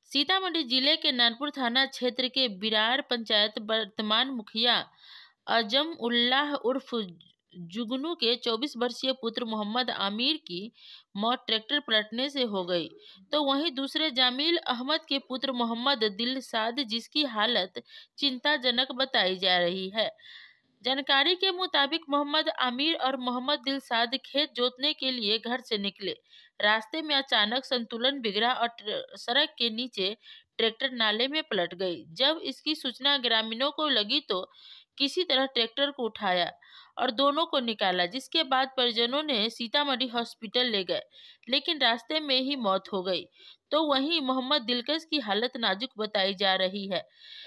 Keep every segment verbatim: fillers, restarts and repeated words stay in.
सीतामढ़ी जिले के नानपुर थाना क्षेत्र के बिरार पंचायत वर्तमान मुखिया अजम उल्लाह उर्फ जुगनू के चौबीस वर्षीय पुत्र मोहम्मद आमिर की मौत ट्रैक्टर पलटने से हो गई, तो वहीं दूसरे जामिल अहमद के पुत्र मोहम्मद दिलशाद जिसकी हालत चिंताजनक बताई जा रही है। जानकारी के मुताबिक मोहम्मद आमिर और मोहम्मद दिलशाद खेत जोतने के लिए घर से निकले। रास्ते में अचानक संतुलन बिगड़ा और सड़क के नीचे ट्रैक्टर नाले में पलट गई। जब इसकी सूचना ग्रामीणों को लगी तो किसी तरह ट्रैक्टर को उठाया और दोनों को निकाला, जिसके बाद परिजनों ने सीतामढ़ी हॉस्पिटल ले गए, लेकिन रास्ते में ही मौत हो गई। तो वहीं मोहम्मद दिलकश की हालत नाजुक बताई जा रही है।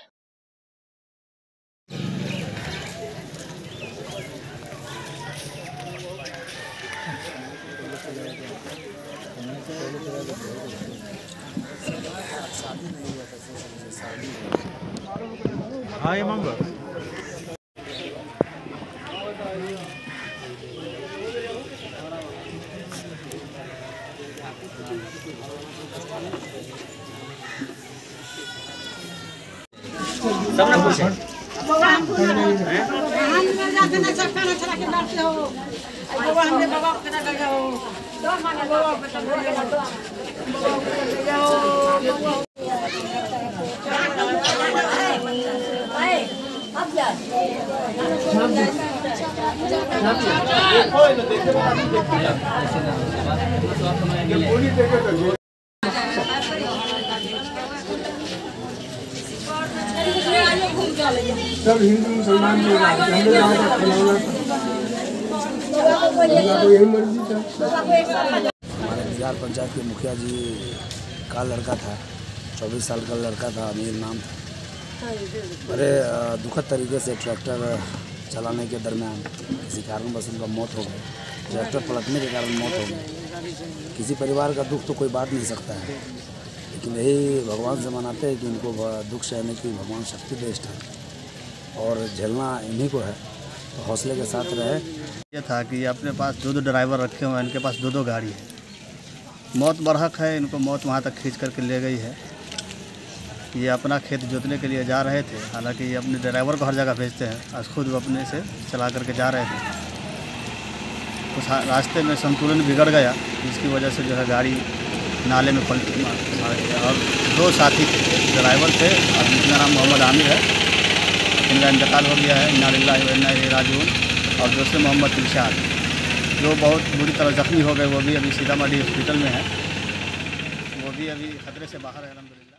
हाँ ये मंबर सब ना पूछे सब हिंदू मुसलमान हमारे बिहार पंचायत के मुखिया जी का लड़का था, चौबीस साल का लड़का था, अमीर नाम था। बड़े दुखद तरीके से ट्रैक्टर चलाने के दरमियान किसी कारणवश उनका मौत हो गई। ट्रैक्टर पलटने के कारण मौत हो गई। किसी परिवार का दुख तो कोई बात नहीं सकता है, लेकिन यही भगवान से मनाते हैं कि इनको दुख सहने की भगवान शक्ति देस्ट है और झेलना इन्हीं को है, तो हौसले के साथ रहे। ये था कि अपने पास दो दो ड्राइवर रखे हुए हैं, इनके पास दो दो गाड़ी है। मौत बरहक है, इनको मौत वहाँ तक खींच करके ले गई है। ये अपना खेत जोतने के लिए जा रहे थे, हालांकि ये अपने ड्राइवर को हर जगह भेजते हैं, आज खुद वो अपने से चला करके जा रहे थे। उस रास्ते में संतुलन बिगड़ गया, जिसकी वजह से जो है गाड़ी नाले में पलट मार गया। और दो साथी थे, ड्राइवर थे और जिनका नाम मोहम्मद आमिर है, इनका इंतकाल हो गया है, इन्ना लिल्लाहि व इन्ना इलैहि राजिऊन। और दूसरे मोहम्मद दिलशाद जो बहुत बुरी तरह जख्मी हो गए, वो भी अभी सीतामढ़ी हॉस्पिटल में है, वो भी अभी खतरे से बाहर है अल्हम्दुलिल्लाह।